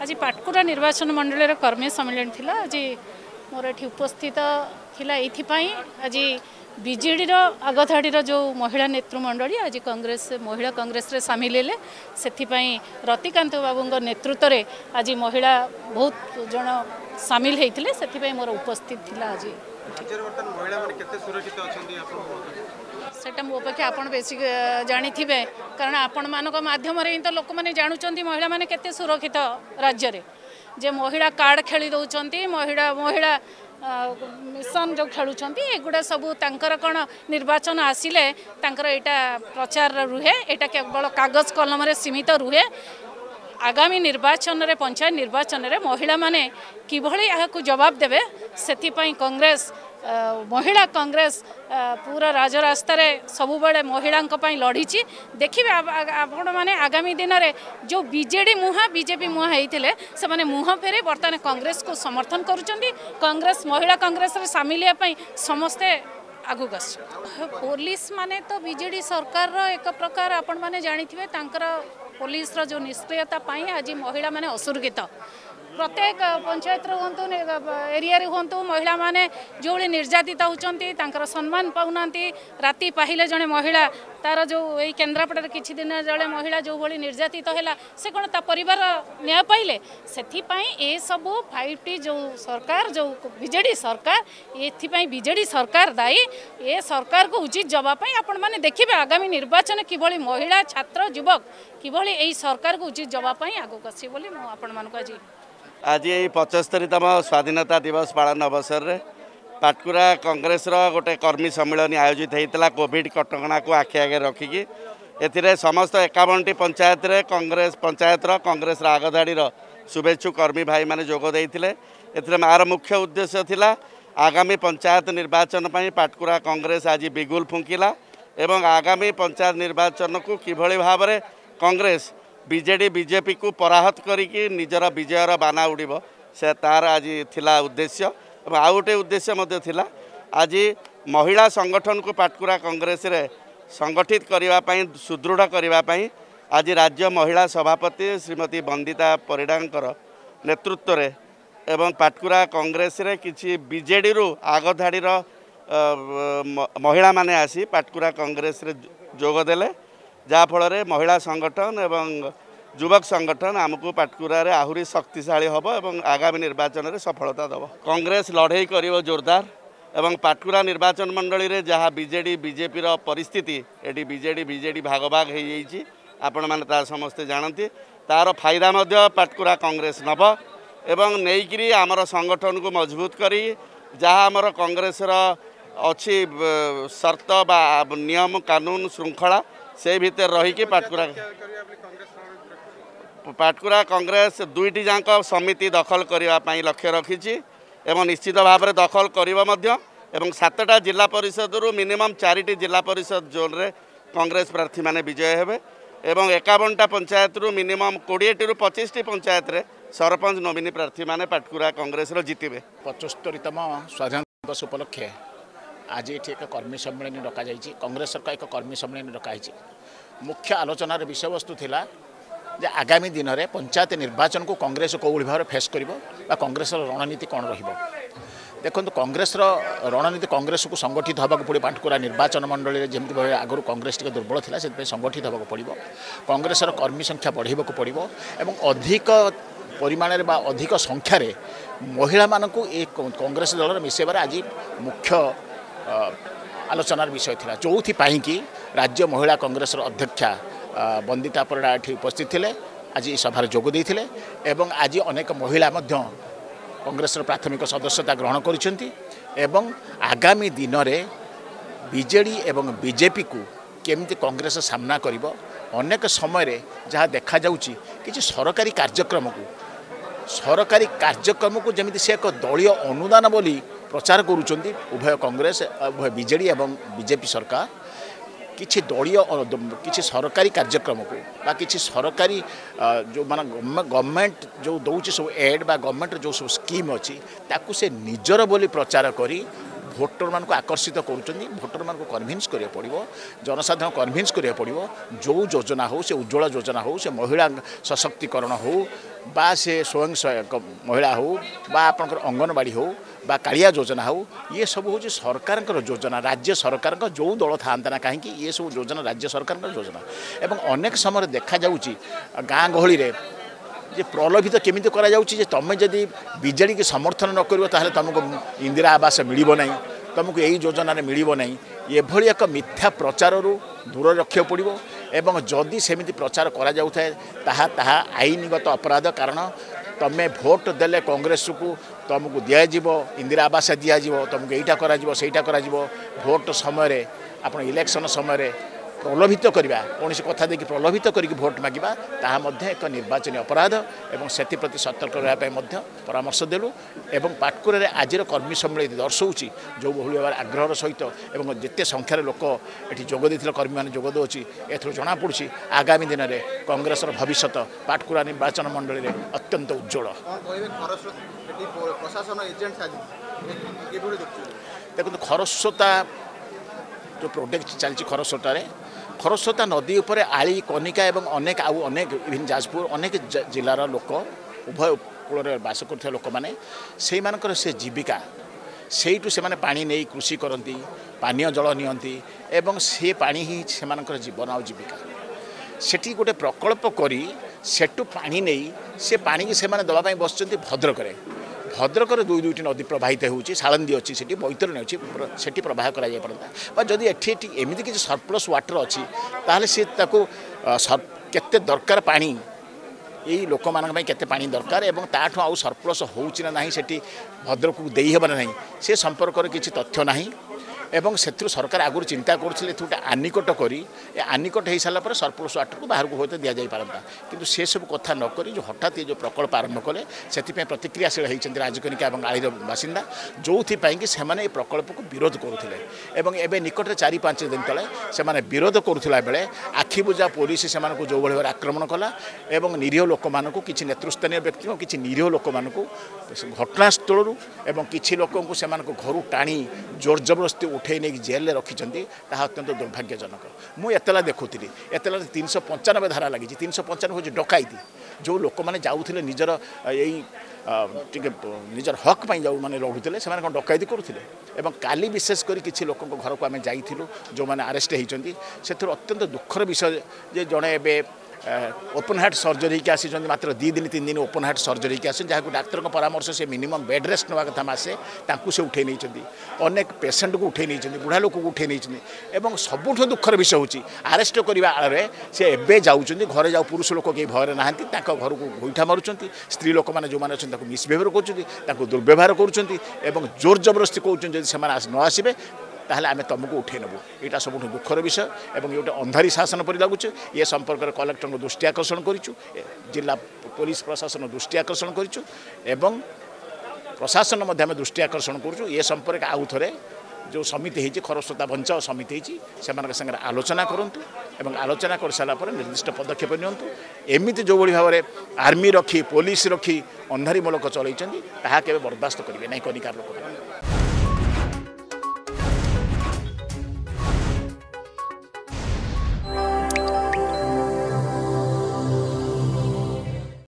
आज पाटकुरा निर्वाचन मंडल कर्मी सम्मेलन थिला आज मोर ये उपस्थित थिला एथिपाई आज बीजेडी आगधाड़ी जो महिला नेतृमंडली आज कांग्रेस महिला कांग्रेस रे सामिल हेले सेथिपाई रतिकांत बाबू नेतृत्व रे आज महिला बहुत जन सामिल होते सेथिपाई मोर उपस्थित थिला आज सेटा मो पक्षे आपण बेसी जानी कारण आपण मानक माध्यम रे तो लोक माने जानुचंती महिला माने केते सुरक्षित राज्य रे जे महिला कार्ड खेली दउचंती महिला महिला मिशन जो खेलुचंती एगुडा सब तांकर कोन निर्वाचन आसिले तांकर एटा प्रचार रुहे एटा केवल कागज कलम रे सीमित रुहे आगामी निर्वाचन रे पंचायत निर्वाचन रे महिला माने किभली याकु जवाब देबे सेथिपई कांग्रेस महिला कांग्रेस पूरा राजरास्ता रे सबु बेले महिला लड़ी देखिए आपण माने आगामी दिन में जो बीजेडी मुहा बीजेपी मुहा होते से माने मुह फेरे बर्तमान कांग्रेस को समर्थन करुचंदी कांग्रेस महिला कांग्रेस रे सामिल होया समस्ते आगु गस पुलिस माने तो बीजेडी सरकार रो एक प्रकार आपण माने जानिथिबे तांकर पुलिस रो जो निष्क्रियता पाई आज महिला माने असुरक्षित प्रत्येक पंचायत हूँ एरिया हूँ महिला माने जो निर्यातित होती सम्मान पाऊना राति पाहिले जड़े महिला तार जो यही केन्द्रापड़ा किसी दिन जड़े महिला जो भाई निर्यातित है से कौन ता परिवार न्याय पाइले से सब 5T जो सरकार जो बीजेडी सरकार ये बीजेडी सरकार दायी ये सरकार को उचित जवाब आपण मैंने देखिए आगामी निर्वाचन किभली महिला छात्र युवक किभली यही सरकार को उचित जवाब आगक आसी बोली आज आज ये 75तम स्वाधीनता दिवस पालन अवसर रे पाटकुरा कांग्रेस गोटे कर्मी सम्मेलन आयोजित होता कोविड कटकणा को आखि आगे रखिकी ए समस्त 51टी पंचायत रे कांग्रेस आगधाड़ी शुभेच्छु कर्मी भाई माने जोग देइथिले एथिरे मार मुख्य उद्देश्य थिला आगामी पंचायत निर्वाचन पई पाटकुरा कांग्रेस आज बिगुल फुंकिला एवं आगामी पंचायत निर्वाचन को किभली भाव में कांग्रेस बीजेडी बीजेपी को पराहत करिकी निजर विजयर बाना उड़ीब से तार आज थिला उद्देश्य और आउ गोटे उद्देश्य मध्य थिला आज महिला संगठन को पाटकुरा कांग्रेस रे संगठित करने सुदृढ़ करने आज राज्य महिला सभापति श्रीमती बंदिता परिडांकर नेतृत्व रे एवं पाटकुरा कांग्रेस रे किछि बीजेडी रु आगधाड़ी महिला माने आसी पाटकुरा कांग्रेस रे जोग देले जाफल महिला संगठन एवं युवक संगठन आमको पाटकुरा रे आहुरी शक्तिशाली हम और आगामी निर्वाचन में सफलता दब कांग्रेस लड़े कर जोरदार एवं पाटकुरा निर्वाचन मंडली रे जहाँ बीजेडी बीजेपी परिस्थिति ये बीजेडी भाग भाग हो जाइए आपण मैंने समस्ते जानती तार फायदा मध्य पाटकुरा कांग्रेस नब एवं नहींकि आमर संगठन को मजबूत करी जहाँ आमर कांग्रेस अच्छी शर्त बा नियम कानून श्रृंखला से भीतर रहीकि पाटकुरा कांग्रेस दुईटी जाक समिति दखल करने लक्ष्य रखी एवं निश्चित भाव में दखल कर 7टा जिला परिषद रु मिनिमम 4टी जिला परिषद जोन रे कांग्रेस प्रार्थी माने विजय हेबे एवं 51टा पंचायत रु मिनिमम 20टी रु 25टी पंचायत रे सरपंच नोमिनी प्रार्थी माने पाटकुरा कांग्रेस रो जितिबे 75तम स्वाधीनता दिवस उपलक्षे आज ये एक कर्मी सम्मेलन डक कांग्रेस का एक कर्मी सम्मेलन डक मुख्य आलोचनार विषय वस्तु थिला जे आगामी दिन में पंचायत निर्वाचन को कांग्रेस कौ भाव फेस कर कांग्रेस रणनीति कौन देखो कांग्रेस रणनीति कांग्रेस को संगठित होगा पड़े पाटकुरा निर्वाचन मंडल में जमी भाव आगु कांग्रेस टी दुर्बल था से संगठित होगा पड़ो कांग्रेस कर्मी संख्या बढ़ावा पड़ो और अधिक परिमाण अधिक संख्यार महिला मानू ये कांग्रेस दल मिसेबार आज मुख्य आलोचनार विषय था जो कि राज्य महिला कांग्रेस अध्यक्षा बंदिता परिडा ये उपस्थित थे आज सभार जोग देते एवं आज अनेक महिला कांग्रेस प्राथमिक सदस्यता ग्रहण कर आगामी दिन में बीजेडी एवं बीजेपी को केमती कांग्रेस सामना करिबो अनेक समय जहाँ देखा जाउची कि सरकारी कार्यक्रम को जमी से एक दलीय अनुदान बोली प्रचार करुँच उभय कांग्रेस उभय बीजेडी एवं बीजेपी सरकार किसी दलीय किसी सरकारी कार्यक्रम को बा किसी सरकारी जो मान गवर्नमेंट जो दौर सब एड बा गवर्नमेंट जो सब स्कीम अच्छी ताकू से निजर बोली प्रचार करी भोटर मान आकर्षित करुँच भोटर मान कन्भिन्स करा पड़ो जनसाधारण कन्भिन्स करा पड़ो जो योजना हो से उज्ज्वल योजना हो से महिला सशक्तिकरण हो बा से स्वयं सहायक महिला हो बा आपंकर अंगनवाड़ी हो बा कालिया योजना हो ये सब हूँ सरकार योजना राज्य सरकार जो दल था ना कहीं ये सब योजना राज्य सरकार योजना एवं अनेक समय देखा गाँ गहली जे प्रलोभित केमिति करा जाउची जे तमे जदि बीजेडी के समर्थन न करिवो ताहले तुमको इंदिरा आवास मिलिबो नहीं तुमको यही योजना रे मिलिबो नहीं एभली एक मिथ्या प्रचार रु दूर रखियो पड़िबो एवं जदि सेमिति प्रचार करा जाउथाय ताहा ताहा आईनगत अपराध कारण तमे भोट देले कांग्रेस को तुमको दियाजिबो इंदिरा आवास दियाजिबो तुमको एटा करा जिवो सेटा करा जिवो भोट समय आपण इलेक्शन समय प्रलोभित करवा कौन कथा देखिए प्रलोभित करके भोट मागिबा ताहा मध्य एक निर्वाचन अपराध एवं से प्रति सतर्क रहा परामर्श देलु एवं पाटकुरा रे आजिर कर्मी सम्मेलन दर्शाऊँच जो बहुल भाव आग्रहर सहित एवं जिते संख्यार लोक ये जोग देते कर्मी मैंने जोग दौची एथर जमापड़ी आगामी दिन में कांग्रेस भविष्य पाटकुरा निर्वाचन मंडल में अत्यंत उज्ज्वल। देखो खरस्रोता जो प्रोजेक्ट चलती खरस्रोता नदी उपर आली कनिका एवं अनेक अनेक इवन जाजपुर अनेक जिलार लोक उभय कूल बास कर लोक मैंने से जीविका से पानी नहीं कृषि करती पानीय जल नियंती एवं से पानी ही से जीवन आ जीविका सेठी गोटे प्रकल्प करी सेठू पानी नहीं से पानी की से दवाई बस भद्रक भद्रक दुई दुईटी नदी प्रवाहित होती सालंदी अच्छी से बैतरणी अच्छी से प्रवाह कर जदि एमती किसी सरप्लस वाटर अच्छी ताहले सी केते दरकार पानी यही लोक मान केते पानी दरकार एवं ताठू आउ सरप्लस होउछि ना नाही सेठी भद्रक को देई हेबा नाही से संपर्क रे किछि तथ्य नाही एवं से सरकार आगुरी चिंता करुले गोटे आनिकट करी आनिकट हो सारापर सरप्लस वाटर को बाहर को होते दि जा पारता किंतु से सब कथा नक जो हठात ये जो प्रकल्प आरंभ कले से प्रतिक्रियाशील होती राजकनिका और आलीर बासिंदा जो कि से प्रकल्प को विरोध करुले एवं निकट 4-5 दिन तले से विरोध करुला बेले आखिबुझा पुलिस से जो भाव आक्रमण कला एवं निरीह लोक मानक किसी नेतृस्थानीय व्यक्ति और किसी निरीह लोक मानक घटनास्थल एवं किसी लोक घर टाणी जोर जबरदस्ती उठे नहीं जेल में रखिंट अत्यंत दुर्भाग्यजनक। मुझे एतला देखुली एतला 395 धारा लगी 395 हूँ डकायती जो लोक मैंने जाऊे निजर यही निजर हक पर जाऊ मैंने लड़ुते से डकायती करुले एवं काली विशेष कर किसी लोक घर को आम जाइलु जो मैंने आरेस्ट होती से अत्यंत दुखर विषय जे जड़े ए ओपन हार्ट सर्जरी की आसी मात्र 2 दिन 3 दिन ओपन हार्ट सर्जरी की आस जहाँ डाक्तर परामर्श से मिनिमम बेड रेस्ट ना कथा मासे से उठे नहीं अनेक पेसेंट को उठे नहीं बुढ़ा लोक को उठे नहीं सबुठ दुखर विषय होची आरेस्ट करने आड़े से एवं जाऊँच घरे जाऊ पुरुष लोक कहीं भय ना घर को गोईठा मारुंट स्त्री लोक मैंने जो मैंने अच्छे मिसबिहेव कर दुर्व्यवहार कर जोर जबरदस्ती कहते से न आसबे ताहले आमे तुमको उठे नेबू यहाँ सब दुखर विषय एवं ये अंधारी शासन पर लगुच ये संपर्क में कलेक्टर को दृष्टि आकर्षण करूँ जिला पुलिस प्रशासन दृष्टि आकर्षण करूँ एवं प्रशासन आम दृष्टि आकर्षण करूँ ये संपर्क आउ थे जो समिति होती खरस्रोता बंचाओ समिति होती से आलोचना करूँ एवं आलोचना कर सारापर निर्दिष्ट पदक्षेप नियंतु एमती जो भाव में आर्मी रखी पुलिस रखी अंधारी मूलक चलती ताहा केबे बर्दाश्त करेंगे नहीं कनिकार लोक।